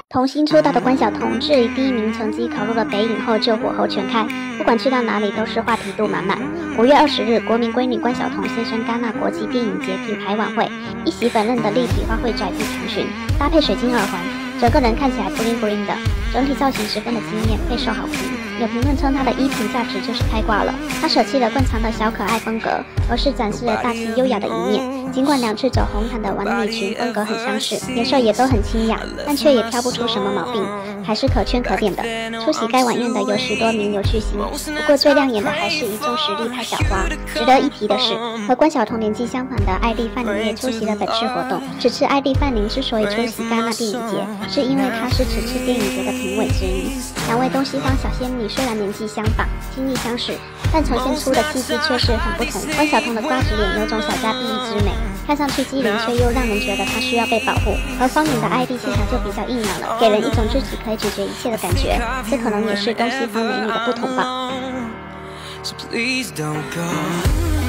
童星出道的关晓彤，至于第一名成绩考入了北影后就火候全开，不管去到哪里都是话题度满满。5月20日，国民闺女关晓彤现身戛纳国际电影节品牌晚会，一袭粉嫩的立体花卉窄臂长裙，搭配水晶耳环，整个人看起来 bling bling 的，整体造型十分的惊艳，备受好评。有评论称她的衣品价值就是开挂了，她舍弃了惯常的小可爱风格，而是展示了大气优雅的一面。尽管两次走红毯的晚礼裙风格很相似，颜色也都很清雅，但却也挑不出什么毛病，还是可圈可点的。出席该晚宴的有许多名流巨星，不过最亮眼的还是一众实力派小花。值得一提的是，和关晓彤年纪相仿的艾莉范宁也出席了本次活动。此次艾莉范宁之所以出席戛纳电影节，是因为她是此次电影节的评委之一。两位东西方小仙女虽然年纪相仿，经历相似，但呈现出的气质却是很不同。关晓彤的瓜子脸有种小家碧玉之美，看上去机灵，却又让人觉得她需要被保护。而方脸的艾莉气场就比较硬朗了，给人一种自己可以解决一切的感觉。这可能也是东西方美女的不同吧。So please don't go.